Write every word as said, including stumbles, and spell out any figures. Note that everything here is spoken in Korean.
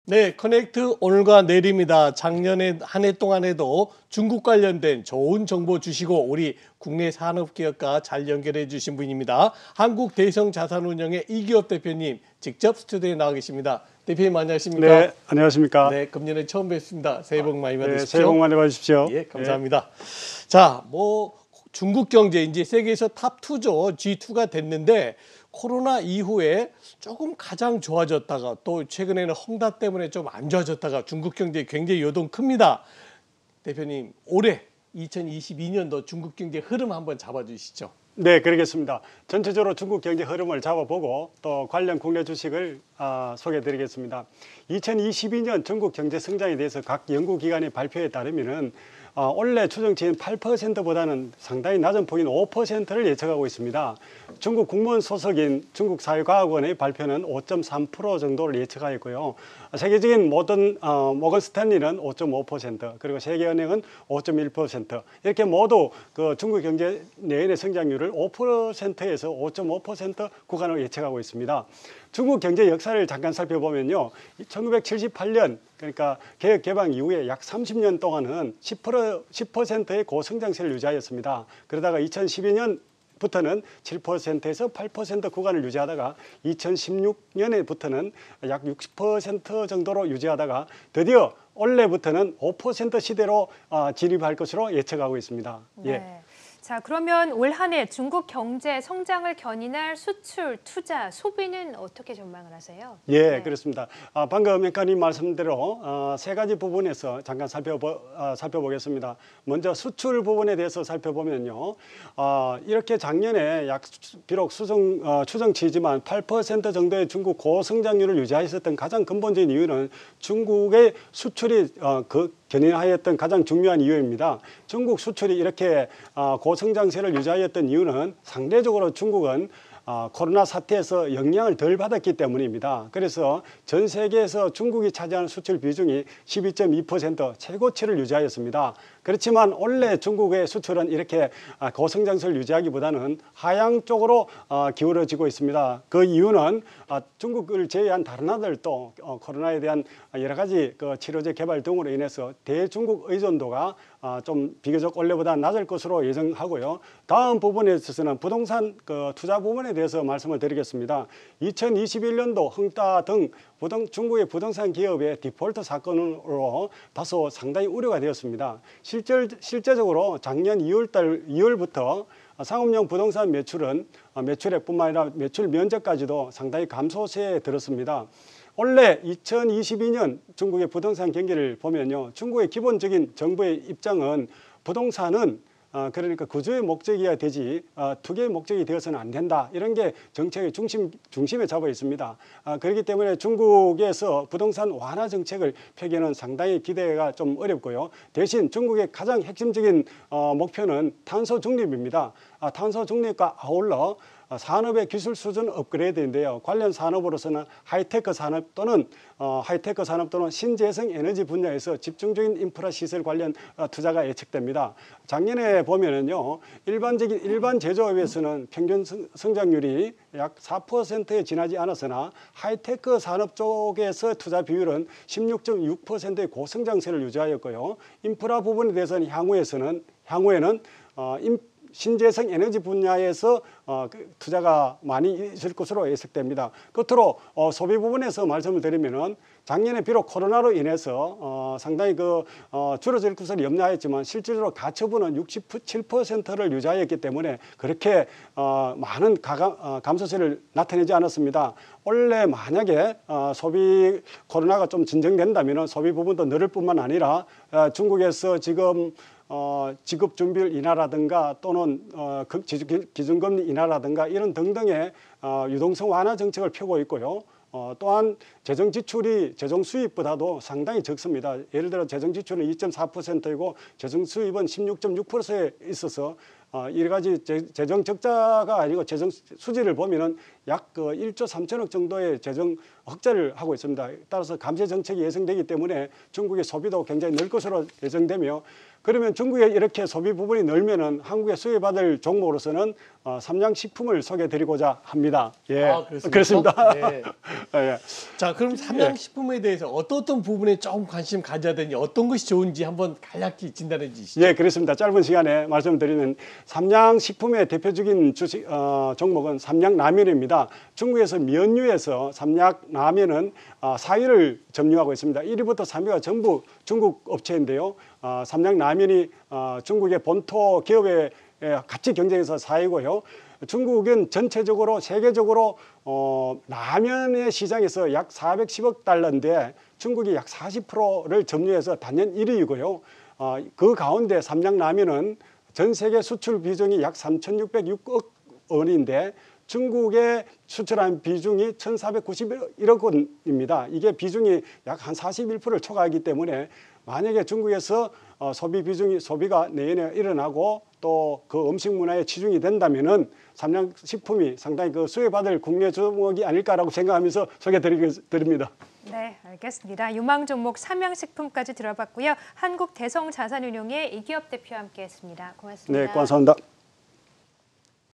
네, 커넥트 오늘과 내일입니다. 작년에 한 해 동안에도 중국 관련된 좋은 정보 주시고 우리 국내 산업기업과 잘 연결해 주신 분입니다. 한국 대성자산운용의 이기업 대표님 직접 스튜디오에 나와 계십니다. 대표님 안녕하십니까? 네, 안녕하십니까? 네, 금년에 처음 뵙습니다. 새해 복 많이 받으십시오. 네, 새해 복 많이 받으십시오. 예, 감사합니다. 네. 자, 뭐 중국 경제 이제 세계에서 탑 투죠. 지 투가 됐는데 코로나 이후에 조금 가장 좋아졌다가 또 최근에는 헝다 때문에 좀 안 좋아졌다가 중국 경제 굉장히 요동 큽니다. 대표님, 올해 이천이십이 년도 중국 경제 흐름 한번 잡아주시죠. 네, 그러겠습니다. 전체적으로 중국 경제 흐름을 잡아보고 또 관련 국내 주식을 어, 소개해드리겠습니다. 이천이십이 년 중국 경제 성장에 대해서 각 연구기관의 발표에 따르면은 어, 올해 추정치인 팔 퍼센트보다는 상당히 낮은 폭인 오 퍼센트를 예측하고 있습니다. 중국 국무원 소속인 중국사회과학원의 발표는 오 점 삼 퍼센트 정도를 예측하였고요. 세계적인 모든 어, 모건 스탠리는 오 점 오 퍼센트, 그리고 세계은행은 오 점 일 퍼센트, 이렇게 모두 그 중국 경제 내년의 성장률을 오 퍼센트에서 오 점 오 퍼센트 구간을 예측하고 있습니다. 중국 경제 역사를 잠깐 살펴보면요, 천구백칠십팔 년 그러니까 개혁 개방 이후에 약 삼십 년 동안은 십 퍼센트의 고성장세를 유지하였습니다. 그러다가 이천십이 년부터는 칠 퍼센트에서 팔 퍼센트 구간을 유지하다가 이천십육 년에부터는 약 육십 퍼센트 정도로 유지하다가 드디어 올해부터는 오 퍼센트 시대로 진입할 것으로 예측하고 있습니다. 네. 예. 자, 그러면 올 한 해 중국 경제 성장을 견인할 수출, 투자, 소비는 어떻게 전망을 하세요? 예, 네. 그렇습니다. 아, 방금 앵커님 말씀대로 어, 세 가지 부분에서 잠깐 살펴보, 어, 살펴보겠습니다. 먼저 수출 부분에 대해서 살펴보면요, 어, 이렇게 작년에 약 비록 수정, 어, 추정치지만 팔 퍼센트 정도의 중국 고성장률을 유지하였던 가장 근본적인 이유는 중국의 수출이 어, 그 견인하였던 가장 중요한 이유입니다. 중국 수출이 이렇게 고성장세를 유지하였던 이유는 상대적으로 중국은 코로나 사태에서 영향을 덜 받았기 때문입니다. 그래서 전 세계에서 중국이 차지하는 수출 비중이 십이 점 이 퍼센트 최고치를 유지하였습니다. 그렇지만 올해 중국의 수출은 이렇게 고성장세를 유지하기보다는 하향 쪽으로 기울어지고 있습니다. 그 이유는 중국을 제외한 다른 나라들도 코로나에 대한 여러 가지 치료제 개발 등으로 인해서 대중국 의존도가 좀 비교적 올해보다 낮을 것으로 예상하고요. 다음 부분에 있어서는 부동산 그 투자 부분에 대해서 말씀을 드리겠습니다. 이천이십일 년도 헝다 등 부동, 중국의 부동산 기업의 디폴트 사건으로 다소 상당히 우려가 되었습니다. 실제, 실제적으로 작년 이월달, 이월부터 상업용 부동산 매출은 매출액뿐만 아니라 매출 면적까지도 상당히 감소세에 들었습니다. 올해 이천이십이 년 중국의 부동산 경기를 보면요, 중국의 기본적인 정부의 입장은 부동산은 어, 그러니까 구조의 목적이어야 되지 어, 투기의 목적이 되어서는 안 된다, 이런 게 정책의 중심, 중심에 잡아 있습니다. 어, 그렇기 때문에 중국에서 부동산 완화 정책을 펴기는 상당히 기대가 좀 어렵고요. 대신 중국의 가장 핵심적인 어, 목표는 탄소 중립입니다. 아, 탄소 중립과 아울러 산업의 기술 수준 업그레이드인데요. 관련 산업으로서는 하이테크 산업 또는 어, 하이테크 산업 또는 신재생 에너지 분야에서 집중적인 인프라 시설 관련 어, 투자가 예측됩니다. 작년에 보면은요, 일반적인 일반 제조업에서는 평균 성, 성장률이 약 사 퍼센트에 지나지 않았으나 하이테크 산업 쪽에서 투자 비율은 십육 점 육 퍼센트의 고성장세를 유지하였고요. 인프라 부분에 대해서는 향후에서는 향후에는 어, 인, 신재생 에너지 분야에서 어, 그 투자가 많이 있을 것으로 예측됩니다. 끝으로 어, 소비 부분에서 말씀을 드리면은 작년에 비록 코로나로 인해서 어, 상당히 그 어, 줄어들 것을 염려하였지만 실질적으로 가처분은 육십칠 퍼센트를 유지하였기 때문에 그렇게 어, 많은 가감, 어, 감소세를 나타내지 않았습니다. 원래 만약에 어, 소비 코로나가 좀 진정된다면 소비 부분도 늘을 뿐만 아니라 어, 중국에서 지금 어, 지급 준비율 인하라든가 또는 어, 기준금리 인하라든가 이런 등등의 어, 유동성 완화 정책을 펴고 있고요. 어, 또한 재정 지출이 재정 수입보다도 상당히 적습니다. 예를 들어 재정 지출은 이 점 사 퍼센트이고 재정 수입은 십육 점 육 퍼센트에 있어서 어, 여러 가지 재- 재정 적자가 아니고 재정 수지를 보면은 약 그 일조 삼천억 정도의 재정 흑자를 하고 있습니다. 따라서 감세 정책이 예상되기 때문에 중국의 소비도 굉장히 늘 것으로 예상되며, 그러면 중국에 이렇게 소비 부분이 늘면은 한국에 수혜받을 종목으로서는 어, 삼양식품을 소개해드리고자 합니다. 예, 아, 그렇습니까? 그렇습니다. 네. 예. 자, 그럼 삼양식품에 대해서 어떤 어떤 부분에 조금 관심 가져야 되는지, 어떤 것이 좋은지 한번 간략히 진단해 주시죠. 예, 그렇습니다. 짧은 시간에 말씀드리는 삼양식품의 대표적인 주식 어, 종목은 삼양라면입니다. 중국에서 면류에서 삼양라면은 어, 사 위를 점유하고 있습니다. 일 위부터 삼 위가 전부 중국 업체인데요. 어, 삼양라면이 어, 중국의 본토 기업에 같이 경쟁해서 사 위고요. 중국은 전체적으로 세계적으로 어, 라면의 시장에서 약 사백십억 달러인데 중국이 약 사십 퍼센트를 점유해서 단연 일 위이고요. 어, 그 가운데 삼양라면은 전 세계 수출 비중이 약 삼천육백육억 원인데 중국에 수출한 비중이 천사백구십일억 원입니다. 이게 비중이 약 한 사십일 퍼센트를 초과하기 때문에 만약에 중국에서 어, 소비 비중이 소비가 내년에 일어나고 또 그 음식 문화에 치중이 된다면은 삼양식품이 상당히 그 수혜받을 국내 종목이 아닐까라고 생각하면서 소개드립니다. 네, 알겠습니다. 유망 종목 삼양식품까지 들어봤고요. 한국대성자산운용의 이기업 대표와 함께했습니다. 고맙습니다. 네, 감사합니다.